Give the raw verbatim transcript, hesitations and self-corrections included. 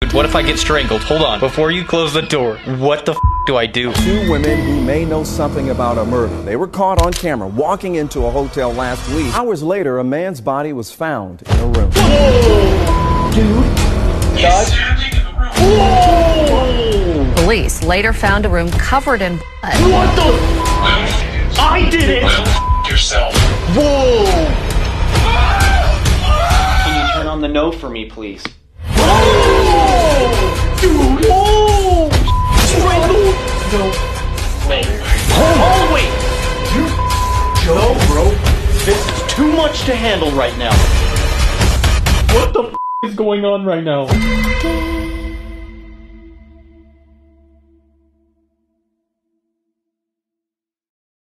Dude, what if I get strangled? Hold on. Before you close the door, what the f do I do? Two women who may know something about a murder. They were caught on camera walking into a hotel last week. Hours later, a man's body was found in a room. Whoa! Dude. Guys. Whoa! Police later found a room covered in blood. What the? I did it! Yourself. Whoa! Can you turn on the no for me, please? Whoa! Dude! Whoa! Strangled? No. Wait. Oh, wait! You... No, bro. This is too much to handle right now. What the f is going on right now?